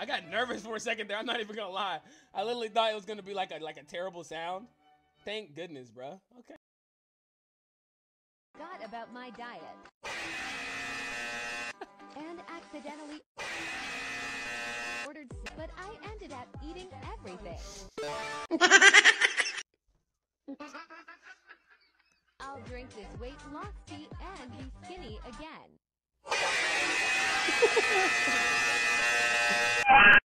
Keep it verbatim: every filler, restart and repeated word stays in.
I got nervous for a second there. I'm not even gonna lie. I literally thought it was gonna be like a like a terrible sound. Thank goodness, bro. Okay. Forgot about my diet. And accidentally ordered, but I ended up eating everything. I'll drink this weight loss tea and be skinny again.